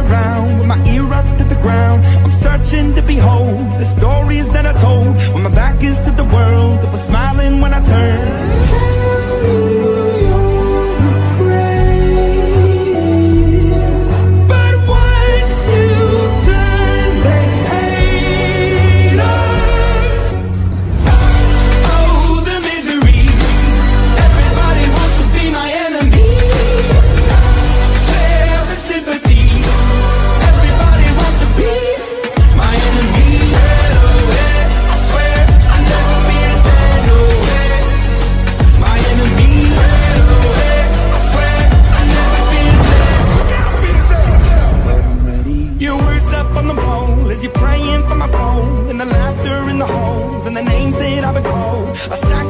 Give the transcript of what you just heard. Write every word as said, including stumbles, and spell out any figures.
around with my ear up to the ground. I'm searching to behold the stories that I told when my back is to the world that was smiling when I turned. You're praying for my phone, and the laughter in the halls, and the names that I've been called. I stack